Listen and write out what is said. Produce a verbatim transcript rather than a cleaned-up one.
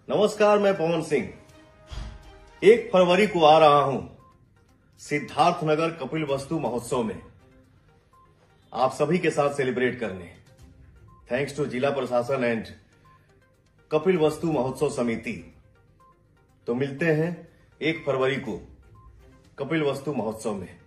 नमस्कार, मैं पवन सिंह। एक फरवरी को आ रहा हूं सिद्धार्थनगर कपिल वस्तु महोत्सव में आप सभी के साथ सेलिब्रेट करने। थैंक्स टू जिला प्रशासन एंड कपिल वस्तु महोत्सव समिति। तो मिलते हैं एक फरवरी को कपिल वस्तु महोत्सव में।